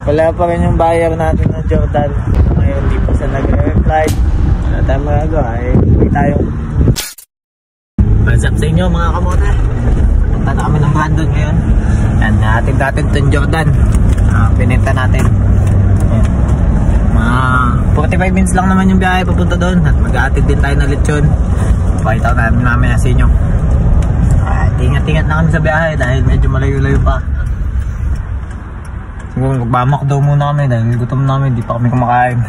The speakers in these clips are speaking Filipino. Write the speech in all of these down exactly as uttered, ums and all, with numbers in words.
Wala pa rin yung buyer natin ng Jordan. Ngayon di pa siya nagre-reply. Wala tayong magagawa eh. Hindi tayong what's up sa inyo mga kamote. Punta na kami ng Brandon ngayon. Yan, natin natin itong Jordan. uh, Pinenta natin. Yan. Mga forty-five minutes lang naman yung biyahe papunta doon. At mag-aatid din tayo na lechon. Pakita ko namin namin na sa inyo. uh, Ingat-ingat na kami sa biyahe dahil medyo malayo-layo pa. Siguro bamak daw muna kami dahil gutom namin, di pa kami kumakain.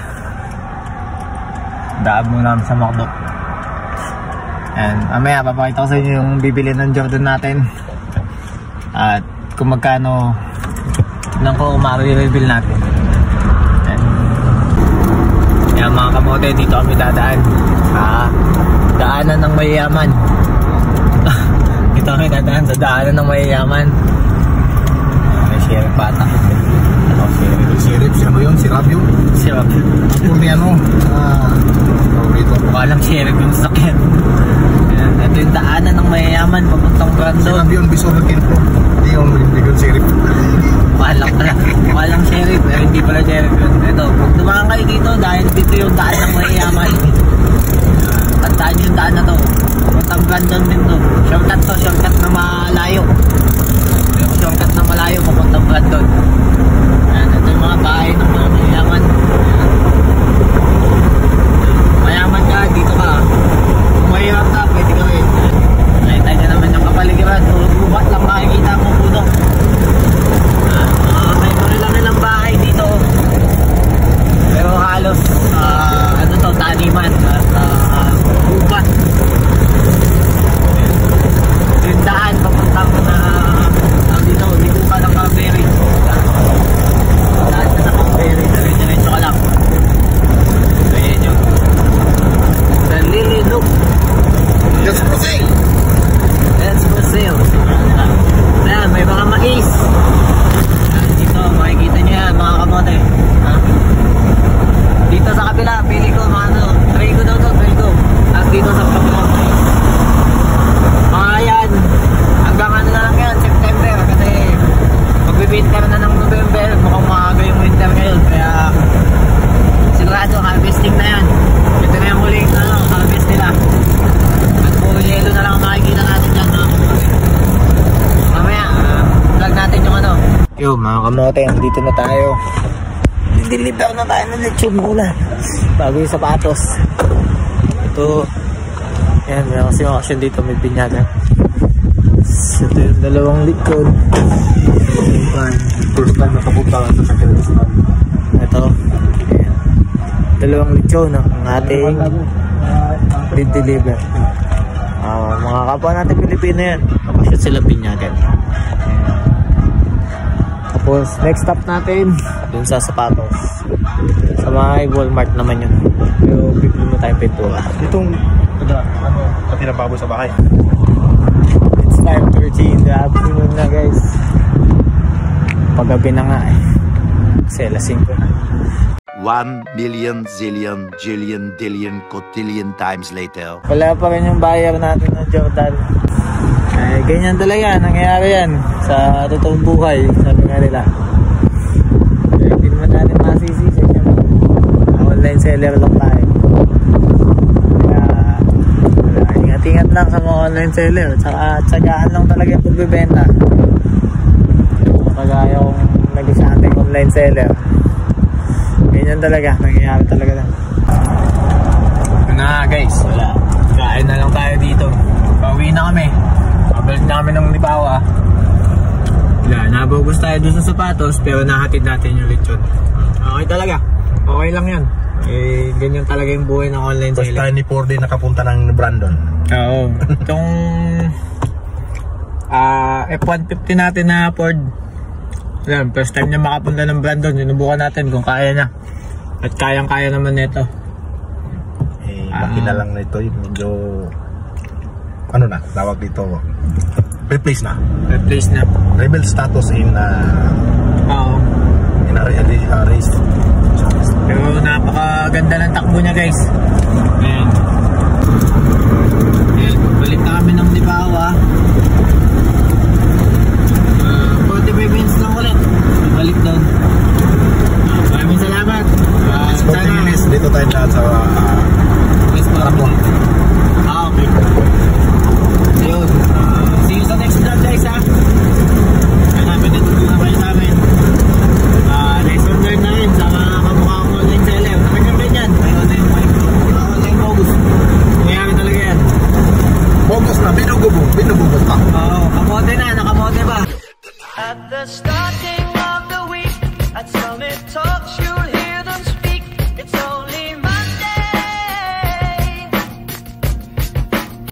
Daan muna kami sa McDo. And mamaya papakita ko sa inyo yung bibili ng Jordan natin. At kung magkano nang ko ma-reveal natin. And yan mga kamote, dito kami dadaan. Ah, daanan ng mayayaman. Dito kami dadaan sa daanan ng mayayaman. May share pata. Sirip, sino yun? Sirap yun? Sirap. Ako ni ano? Ah, favorito. Walang sirip yung sakyan. Ito yung daanan ng mayayaman papuntang Brandon. Sirap yun, biso na kilpo. Hindi yung hindi yung sirip. Walang pala. Walang sirip. Eh, hindi pala sirip yun. Ito, kung dumaan kayo dito dahil dito yung daan ng mayayaman. Tandaan yung daan na to. Papuntang Brandon din to. Shortcut to, shortcut na malayo. Shortcut na malayo papuntang Brandon. Ito yung mga bahay ng mga mayayaman. Mayaman ka, dito ka. Kung mahirap ka, pwede ka rin. Nakita nyo naman yung kapaligiran. Bubat lang makikita mo puno. uh, May marilangan ng bahay dito. Pero halos uh, ano to, taniman at uh, bubat. Yung daan papuntang na uh, dito, di ko pa nakaberi. Daan na nakaberi, diretso ka lang. Ayan yun. Lily look. Let's for sale. Let's for sale. Ayan, may mga mais. Dito, makikita nyo yan mga kamote. Ha? Dito sa kabila, pili ko mga ano, trigo daw to, trigo. At dito sa kapila, mais. Mga yan, hanggang ano na lang yan, September. Kasi magbe-winter na ng November. Mukhang maaga yung winter ngayon. Kaya sigurado, harvesting na yan. Ito na yung muling ano, harvest nila. At puro yelo na lang makikita natin dyan. No? Mamaya, uh, vlog natin yung ano. Yo mga kamote, dito na tayo. Deliver na tayo ng lechon muna bago yung sapatos. Ito, yan, may kasi yung action dito, may binyagan. Ito yung dalawang likod. First time nakapunta lang sa Kirgistan. Ito, yan. Dalawang lechon no? Ang ating deliver. Uh, mga kapwa natin Pilipino yan. Makashoot sila binyagan. Tapos next stop natin dun sa sapatos. Sa mga Walmart naman yun. Pero bibili mo tayong pintura. Itong ano, pati na baboy sa bahay. It's five thirty in the afternoon na guys. Paggabi na nga eh. Kasi alas singko na. One million zillion jillion dillion cotillion times later. Wala pa rin yung buyer natin ng Jordan. Eh, ganyan talaga, nangyayari yan sa totoong buhay, sabi nga nila. Eh, hindi naman natin masisisi yan. Online seller lang tayo. Kaya, wala, ingat-ingat lang sa mga online seller. Tsaka, tsagaan lang talaga yung pagbibenta. Kung kagaya kong nag-isa ating online seller. Ganyan talaga, nangyayari talaga lang. Na guys, wala. Kain na lang tayo dito. Pauwi na kami. Pabalik na kami ng Libawa. Wala, nabagus tayo doon sa sapatos pero nahatid natin yung lechon. Okay talaga. Okay lang yan. Eh, ganyan talaga yung buhay ng online selling. First time ni Ford din nakapunta ng Brandon. Oo. Itong uh, F one fifty natin na Ford. Yan, first time niya makapunta ng Brandon. Sinubukan natin kung kaya niya. At kayang-kaya naman nito. Eh, makina lang na ito. Medyo, ano na, tawag dito. Replace na. Replace na. Rebel status in, uh, Oo. in a, a, a race. Pero napakaganda ng takbo niya guys. Ayan. Ayan, balik na kami ng Libawa. Uh, forty-five minutes lang ulit. Balik doon. Starting of the week at Summit Talk Shoes.